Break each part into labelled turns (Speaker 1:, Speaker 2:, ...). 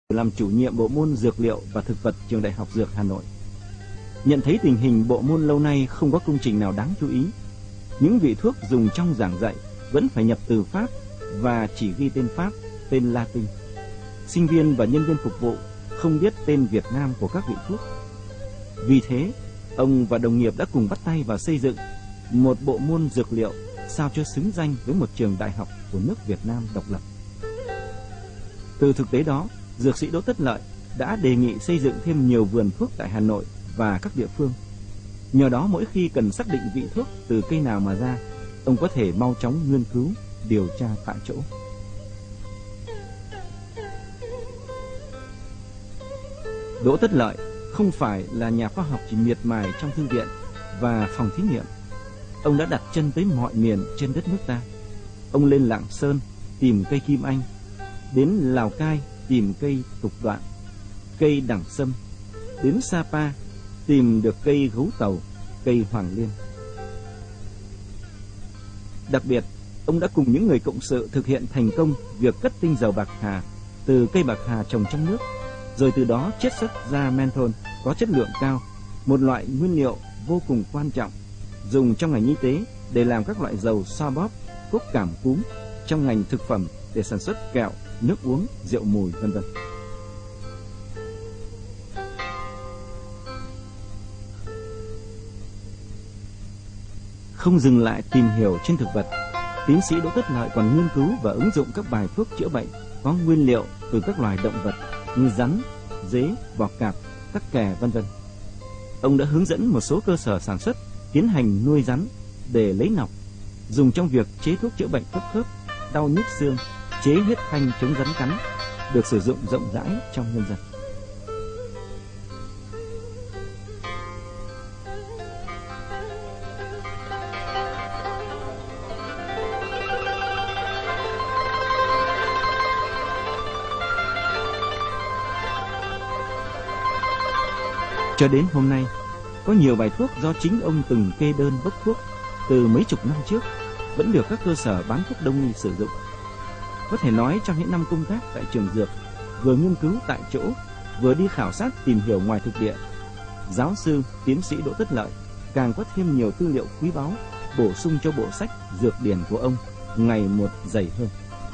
Speaker 1: làm chủ nhiệm bộ môn dược liệu và thực vật trường Đại học Dược Hà Nội. Nhận thấy tình hình bộ môn lâu nay không có công trình nào đáng chú ý, những vị thuốc dùng trong giảng dạy vẫn phải nhập từ Pháp và chỉ ghi tên Pháp, tên Latin. Sinh viên và nhân viên phục vụ không biết tên Việt Nam của các vị thuốc. Vì thế, ông và đồng nghiệp đã cùng bắt tay vào xây dựng một bộ môn dược liệu sao cho xứng danh với một trường đại học của nước Việt Nam độc lập. Từ thực tế đó, dược sĩ Đỗ Tất Lợi đã đề nghị xây dựng thêm nhiều vườn thuốc tại Hà Nội và các địa phương. Nhờ đó mỗi khi cần xác định vị thuốc từ cây nào mà ra, ông có thể mau chóng nghiên cứu, điều tra tại chỗ. Đỗ Tất Lợi không phải là nhà khoa học chỉ miệt mài trong thư viện và phòng thí nghiệm. Ông đã đặt chân tới mọi miền trên đất nước ta. Ông lên Lạng Sơn tìm cây kim anh, đến Lào Cai tìm cây tục đoạn, cây đẳng sâm, đến Sapa tìm được cây gấu tàu, cây hoàng liên. Đặc biệt, ông đã cùng những người cộng sự thực hiện thành công việc cất tinh dầu bạc hà từ cây bạc hà trồng trong nước, rồi từ đó chiết xuất ra menthol có chất lượng cao, một loại nguyên liệu vô cùng quan trọng dùng trong ngành y tế để làm các loại dầu xoa bóp, thuốc cảm cúm, trong ngành thực phẩm để sản xuất kẹo, nước uống, rượu mùi, v.v. Không dừng lại tìm hiểu trên thực vật, tiến sĩ Đỗ Tất Lợi còn nghiên cứu và ứng dụng các bài thuốc chữa bệnh có nguyên liệu từ các loài động vật như rắn, dế, bọ cạp, tắc kè, v.v. Ông đã hướng dẫn một số cơ sở sản xuất tiến hành nuôi rắn để lấy nọc, dùng trong việc chế thuốc chữa bệnh thấp khớp, đau nhức xương, chế huyết thanh chống rắn cắn, được sử dụng rộng rãi trong nhân dân. Cho đến hôm nay, có nhiều bài thuốc do chính ông từng kê đơn bốc thuốc từ mấy chục năm trước vẫn được các cơ sở bán thuốc đông y sử dụng. Có thể nói trong những năm công tác tại trường dược, vừa nghiên cứu tại chỗ, vừa đi khảo sát tìm hiểu ngoài thực địa, giáo sư tiến sĩ Đỗ Tất Lợi càng có thêm nhiều tư liệu quý báu bổ sung cho bộ sách dược điển của ông ngày một dày hơn.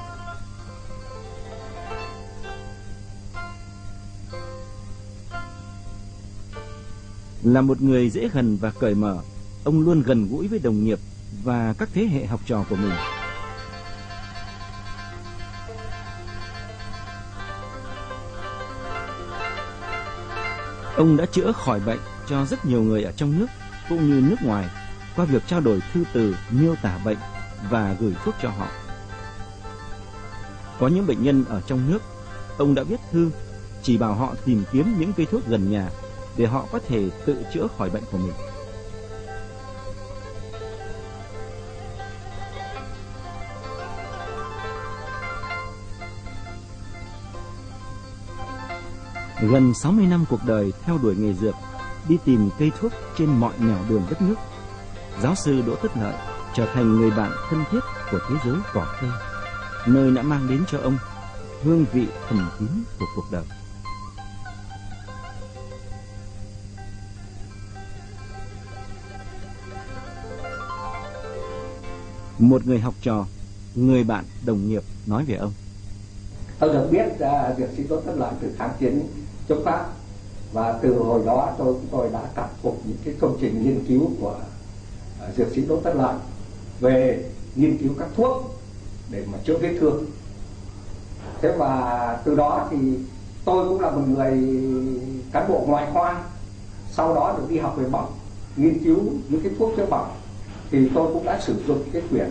Speaker 1: Là một người dễ gần và cởi mở, ông luôn gần gũi với đồng nghiệp và các thế hệ học trò của mình. Ông đã chữa khỏi bệnh cho rất nhiều người ở trong nước cũng như nước ngoài qua việc trao đổi thư từ miêu tả bệnh và gửi thuốc cho họ. Có những bệnh nhân ở trong nước, ông đã viết thư chỉ bảo họ tìm kiếm những cây thuốc gần nhà để họ có thể tự chữa khỏi bệnh của mình. Gần 60 năm cuộc đời theo đuổi nghề dược, đi tìm cây thuốc trên mọi nẻo đường đất nước, giáo sư Đỗ Tất Lợi trở thành người bạn thân thiết của thế giới cỏ cây, nơi đã mang đến cho ông hương vị thầm kín của cuộc đời. Một người học trò, người bạn đồng nghiệp nói về ông:
Speaker 2: Tôi được biết dược sĩ Đỗ Tất Lợi từ kháng chiến chống Pháp, và từ hồi đó tôi đã cảm phục những cái công trình nghiên cứu của dược sĩ Đỗ Tất Lợi về nghiên cứu các thuốc để mà chữa vết thương. Thế và từ đó thì tôi cũng là một người cán bộ ngoại khoa, sau đó được đi học về bỏng, nghiên cứu những cái thuốc chữa bỏng, thì tôi cũng đã sử dụng cái quyển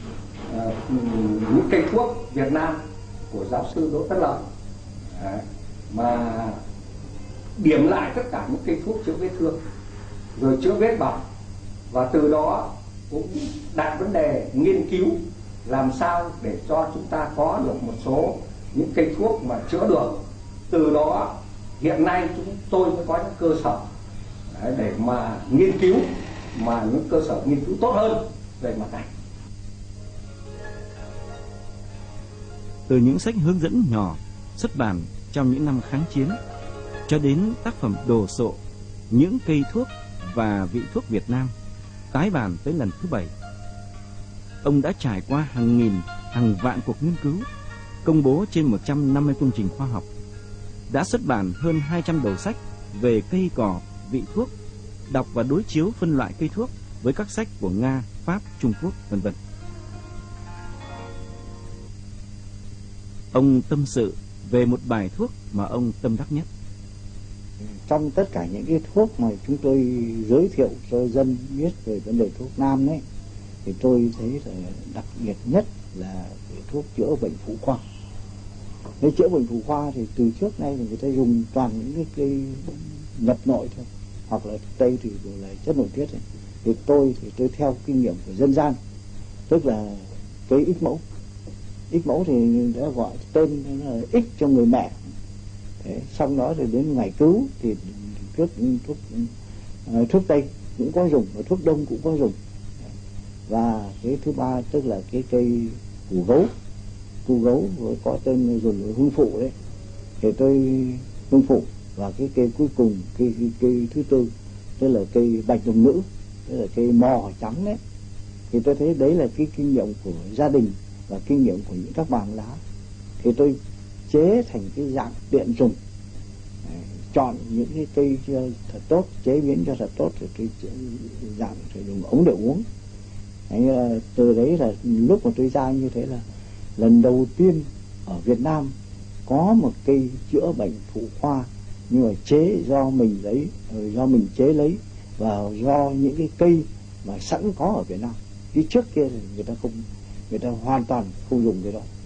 Speaker 2: những cây thuốc Việt Nam của giáo sư Đỗ Tất Lợi mà điểm lại tất cả những cây thuốc chữa vết thương rồi chữa vết bỏng, và từ đó cũng đặt vấn đề nghiên cứu làm sao để cho chúng ta có được một số những cây thuốc mà chữa được. Từ đó hiện nay chúng tôi mới có những cơ sở để mà nghiên cứu, mà những cơ sở nghiên cứu tốt hơn về mặt này.
Speaker 1: Từ những sách hướng dẫn nhỏ xuất bản trong những năm kháng chiến, cho đến tác phẩm đồ sộ Những cây thuốc và vị thuốc Việt Nam, tái bản tới lần thứ 7. Ông đã trải qua hàng nghìn, hàng vạn cuộc nghiên cứu, công bố trên 150 công trình khoa học, đã xuất bản hơn 200 đầu sách về cây cỏ, vị thuốc, đọc và đối chiếu phân loại cây thuốc với các sách của Nga, Pháp, Trung Quốc, v.v. Ông tâm sự về một bài thuốc mà ông tâm đắc nhất.
Speaker 3: Trong tất cả những cái thuốc mà chúng tôi giới thiệu cho dân biết về vấn đề thuốc nam đấy, thì tôi thấy là đặc biệt nhất là cái thuốc chữa bệnh phụ khoa. Nếu chữa bệnh phụ khoa thì từ trước nay thì người ta dùng toàn những cái cây nhập nội thôi, hoặc là Tây thì đều là chất nội tiết ấy. Thì tôi theo kinh nghiệm của dân gian, tức là cây ích mẫu. Ích mẫu thì đã gọi tên là ích cho người mẹ. Thế, xong đó thì đến ngày cứu thì thuốc Tây cũng có dùng, và thuốc Đông cũng có dùng. Và cái thứ ba tức là cái cây củ gấu có tên dùng hương phụ đấy, thì tôi hương phụ. Và cái cây cuối cùng, cây thứ tư tức là cây bạch đồng nữ, tức là cây mò trắng đấy. Thì tôi thấy đấy là cái kinh nghiệm của gia đình và kinh nghiệm của những các bàn lá, thì tôi chế thành cái dạng tiện dùng. Chọn những cái cây thật tốt, chế biến cho thật tốt, rồi cái dạng phải dùng ống để uống. Từ đấy là lúc mà tôi ra như thế là lần đầu tiên ở Việt Nam có một cây chữa bệnh phụ khoa, nhưng mà chế do mình lấy, do mình chế lấy, và do những cái cây mà sẵn có ở Việt Nam. Chứ trước kia thì người ta hoàn toàn không dùng cái đó.